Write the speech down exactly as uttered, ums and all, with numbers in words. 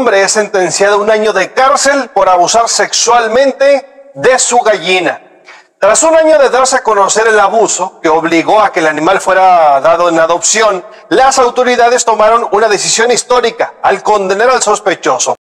hombre es sentenciado a un año de cárcel por abusar sexualmente de su gallina. Tras un año de darse a conocer el abuso que obligó a que el animal fuera dado en adopción, las autoridades tomaron una decisión histórica al condenar al sospechoso.